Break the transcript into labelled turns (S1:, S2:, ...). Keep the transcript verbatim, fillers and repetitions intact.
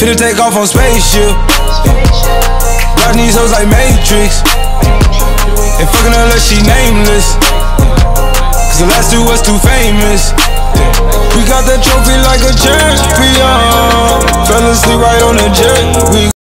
S1: Finna take off on spaceship. Watching these hoes like Matrix. And fucking her like she nameless. Cause the last two was too famous. We got the trophy like a champion. Fell asleep right on the jet. We